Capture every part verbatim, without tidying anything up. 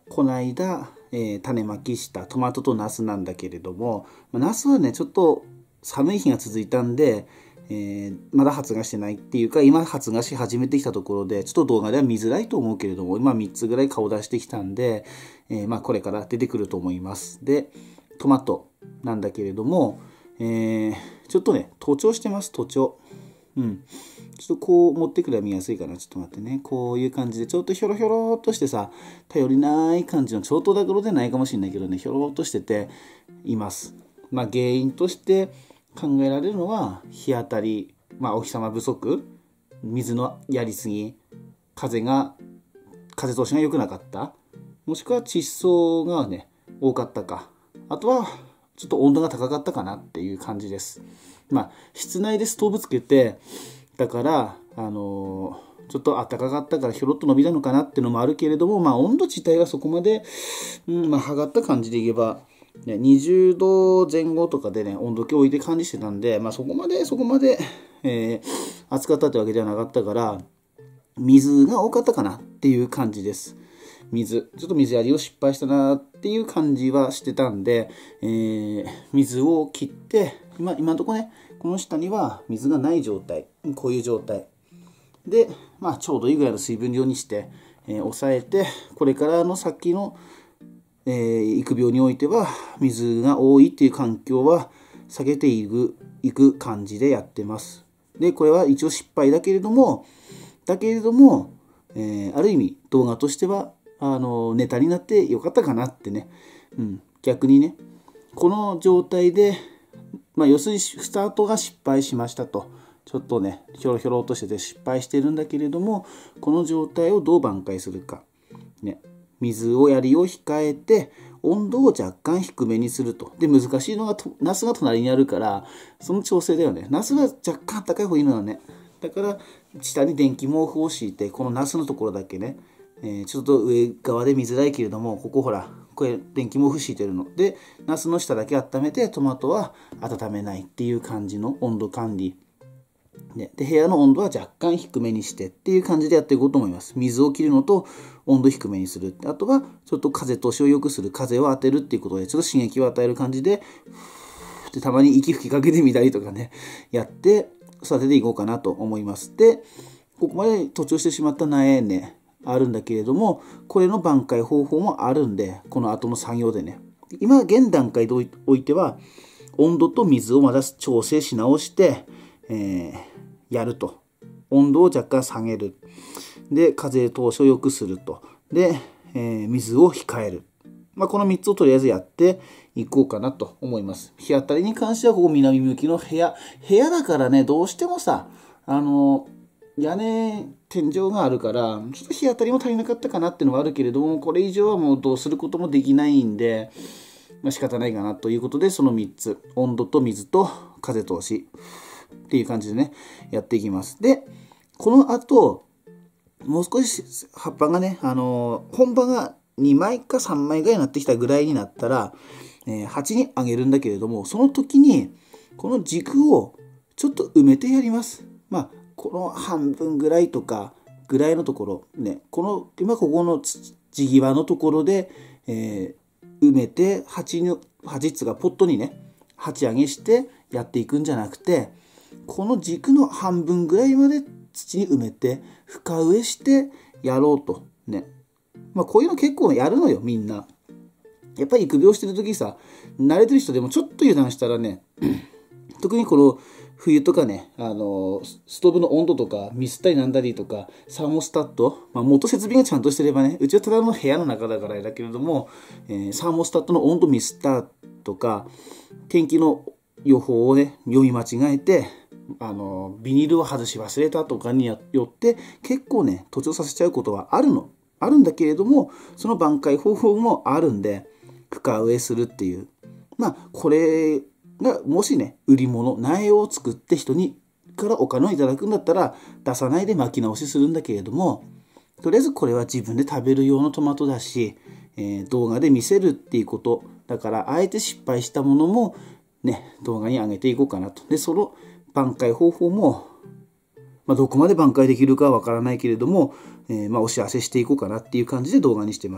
この間、えー、種まきしたトマトとナスなんだけれども、まあ、ナスはねちょっと寒い日が続いたんで、えー、まだ発芽してないっていうか、今発芽し始めてきたところでちょっと動画では見づらいと思うけれども、今みっつぐらい顔出してきたんで、えー、まあこれから出てくると思います。でトマトなんだけれども、えー、ちょっとね徒長してます。徒長、うんちょっとこう持ってくれば見やすいかな。ちょっと待ってね。こういう感じでちょっとひょろひょろっとしてさ、頼りない感じの長頭だろでないかもしれないけどね、ひょろっとしてています。まあ原因として考えられるのは日当たり、まあお日様不足、水のやりすぎ、風が風通しが良くなかった、もしくは窒素がね多かったか、あとはちょっと温度が高かったかなっていう感じです。まあ室内でストーブつけてだからあのー、ちょっと暖かかったからひょろっと伸びたのかなっていうのもあるけれども、まあ温度自体がそこまで、うんまあ、上がった感じでいけば、ね、にじゅうどぜん後とかでね温度計置いて管理してたんで、まあ、そこまでそこまで、えー、暑かったってわけではなかったから水が多かったかなっていう感じです。水ちょっと水やりを失敗したなっていう感じはしてたんで、えー、水を切って今今のところねこの下には水がない状態、こういう状態で、まあ、ちょうどいいぐらいの水分量にして、えー、抑えて、これからの先の、えー、育苗においては水が多いっていう環境は避けていく、いく感じでやってます。でこれは一応失敗だけれどもだけれども、えー、ある意味動画としてはあのネタになってよかったかなってね、うん、逆にねこの状態でまあ、要するにスタートが失敗しましたと。ちょっとね、ひょろひょろとしてて失敗してるんだけれども、この状態をどう挽回するか。ね、水をやりを控えて、温度を若干低めにすると。で、難しいのが、ナスが隣にあるから、その調整だよね。ナスは若干高い方がいいのよね。だから、下に電気毛布を敷いて、このナスのところだけね、えー、ちょっと上側で見づらいけれども、ここほら、これ電気毛布敷いてるので、ナスの下だけ温めてトマトは温めないっていう感じの温度管理で、で部屋の温度は若干低めにしてっていう感じでやっていこうと思います。水を切るのと温度低めにする、あとはちょっと風通しを良くする、風を当てるっていうことでちょっと刺激を与える感じで、でたまに息吹きかけてみたりとかねやって育てていこうかなと思います。でここまで徒長してしまった苗ねあるんだけれども、これの挽回方法もあるんで、この後の作業でね、今現段階でおいては温度と水をまだ調整し直して、えー、やると。温度を若干下げる、で風通しを良くすると、で、えー、水を控える、まあ、このみっつをとりあえずやっていこうかなと思います。日当たりに関してはここ南向きの部屋部屋だからね、どうしてもさあの屋根天井があるからちょっと日当たりも足りなかったかなっていうのはあるけれども、これ以上はもうどうすることもできないんで、まあ、仕方ないかなということで、そのみっつ、温度と水と風通しっていう感じでねやっていきます。でこの後もう少し葉っぱがね、あのー、本葉がにまいかさんまいぐらいになってきたぐらいになったら、えー、鉢にあげるんだけれども、その時にこの軸をちょっと埋めてやります。まあこの半分ぐらいとかぐらいのところね、この今ここの地際のところで、えー、埋めて鉢に鉢っつがポットにね鉢上げしてやっていくんじゃなくて、この軸の半分ぐらいまで土に埋めて深植えしてやろうとね。まあこういうの結構やるのよみんな。やっぱり育苗してる時さ、慣れてる人でもちょっと油断したらね特にこの冬とかね、あのストーブの温度とかミスったりなんだりとかサーモスタット、まあ、元設備がちゃんとしてればね、うちはただの部屋の中だからだけれども、えー、サーモスタットの温度ミスったとか天気の予報をね読み間違えてあのビニールを外し忘れたとかによって結構ね徒長させちゃうことはあるのあるんだけれども、その挽回方法もあるんで深植えするっていう、まあこれがもしね売り物苗を作って人にからお金をいただくんだったら出さないで巻き直しするんだけれども、とりあえずこれは自分で食べる用のトマトだし、えー、動画で見せるっていうことだから、あえて失敗したものもね動画に上げていこうかなと。でその挽回方法も、まあ、どこまで挽回できるかはわからないけれども、えー、まあお知らせしていこうかなっていう感じで動画にしてます。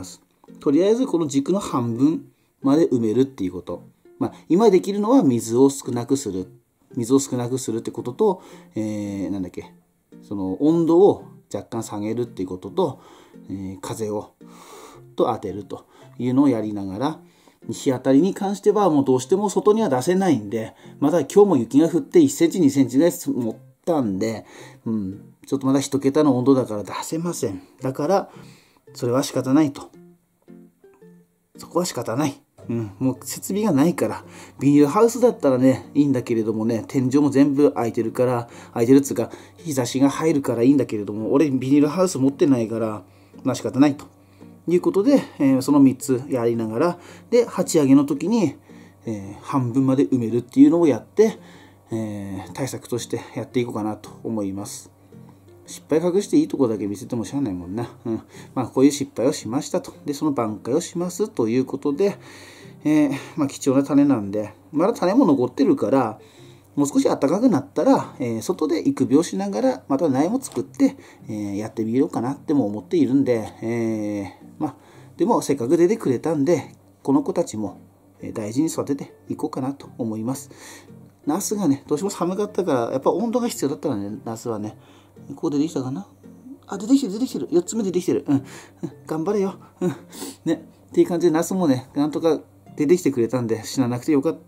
とりあえずこの軸の半分まで埋めるっていうこと。まあ、今できるのは水を少なくする。水を少なくするってことと、えー、なんだっけ、その温度を若干下げるっていうことと、えー、風をと当てるというのをやりながら、日当たりに関してはもうどうしても外には出せないんで、まだ今日も雪が降っていっセンチにセンチぐらい持ったんで、うん、ちょっとまだ一桁の温度だから出せません。だからそれは仕方ないと。そこは仕方ない。うん、もう設備がないから、ビニールハウスだったらねいいんだけれどもね、天井も全部開いてるから開いてるっつうか日差しが入るからいいんだけれども、俺ビニールハウス持ってないからまあ仕方ないということで、えー、そのみっつやりながら、で鉢上げの時に、えー、半分まで埋めるっていうのをやって、えー、対策としてやっていこうかなと思います。失敗隠していいとこだけ見せてもしゃあないもんな。うん、まあこういう失敗をしましたと。でその挽回をしますということで、えーまあ、貴重な種なんで、まだ種も残ってるから、もう少し暖かくなったら、えー、外で育苗しながらまた苗も作って、えー、やってみようかなっても思っているんで、えー、まあでもせっかく出てくれたんで、この子たちも大事に育てていこうかなと思います。ナスがねどうしても寒かったからやっぱ温度が必要だったらね、ナスはねこう出てきたかな。あ、出てきてる出てきてる。よっつめ出てきてる。うん。うん、頑張れよ。うん。ね。っていう感じで、ナスもね、なんとか出てきてくれたんで、死ななくてよかった。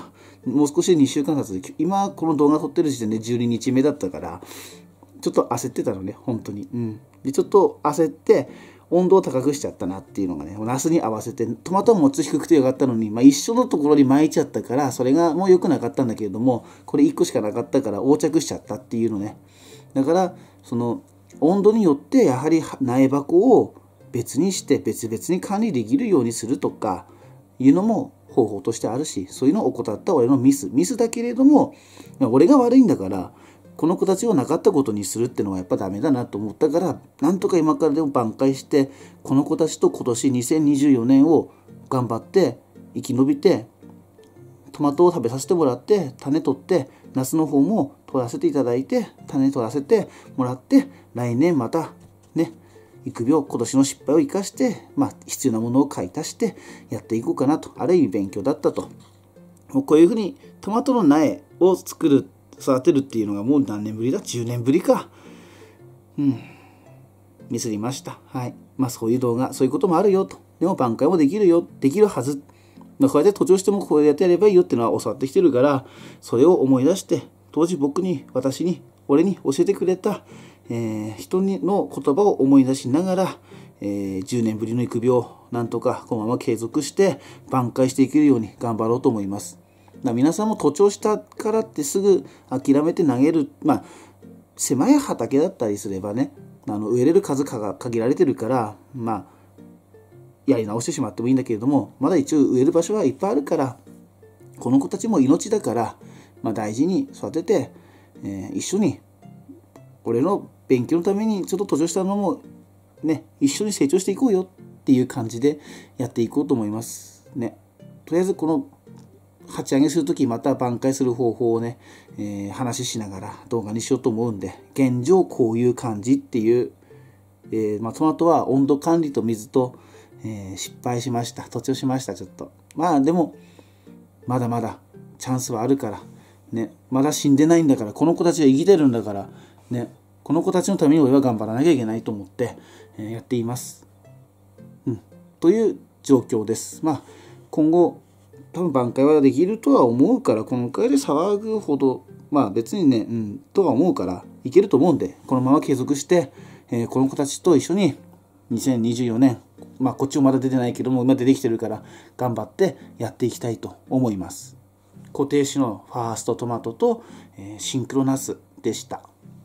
もう少しでにしゅうかん経つ。今、この動画撮ってる時点でじゅうににちめだったから、ちょっと焦ってたのね、本当に。うん。で、ちょっと焦って、温度を高くしちゃったなっていうのがね、ナスに合わせて、トマトももつ低くてよかったのに、まあ一緒のところに巻いちゃったから、それがもう良くなかったんだけれども、これいっこしかなかったから横着しちゃったっていうのね。だからその温度によってやはり苗箱を別にして別々に管理できるようにするとかいうのも方法としてあるし、そういうのを怠った俺のミスミスだけれども、俺が悪いんだからこの子たちをなかったことにするってのはやっぱダメだなと思ったから、なんとか今からでも挽回してこの子たちと今年にせんにじゅうよねんを頑張って生き延びて、トマトを食べさせてもらって種取ってナスの方も取らせていただいて種取らせてもらって、来年またね育苗、今年の失敗を生かして、まあ、必要なものを買い足してやっていこうかなと。ある意味勉強だったと。もうこういうふうにトマトの苗を作る育てるっていうのがもう何年ぶりだ、じゅうねんぶりか。うんミスりました。はい。まあそういう動画、そういうこともあるよと。でも挽回もできるよ、できるはず。まあ、こうやって途上してもこうやってやればいいよっていうのは教わってきてるから、それを思い出して当時僕に私に俺に教えてくれた、えー、人の言葉を思い出しながら、えー、じゅうねんぶりの育苗なんとかこのまま継続して挽回していけるように頑張ろうと思います。皆さんも徒長したからってすぐ諦めて投げる、まあ狭い畑だったりすればね、あの植えれる数が限られてるからまあやり直してしまってもいいんだけれども、まだ一応植える場所はいっぱいあるから、この子たちも命だから、まあ、大事に育てて、えー、一緒に俺の勉強のためにちょっと途上したのもね一緒に成長していこうよっていう感じでやっていこうと思いますね。とりあえずこの鉢上げするときまた挽回する方法をね、えー、話ししながら動画にしようと思うんで、現状こういう感じっていう、えーまあ、トマトは温度管理と水と、えー、失敗しました。途中しましたちょっと。まあでもまだまだチャンスはあるからね、まだ死んでないんだから、この子たちは生きてるんだからね、この子たちのために俺は頑張らなきゃいけないと思って、えー、やっています、うん、という状況です。まあ今後多分挽回はできるとは思うから、この回で騒ぐほどまあ別にね、うん、とは思うからいけると思うんで、このまま継続して、えー、この子たちと一緒ににせんにじゅうよねん、まあこっちもまだ出てないけども今出てきてるから頑張ってやっていきたいと思います。固定種のファーストトマトと、えー、シンクロナスでした。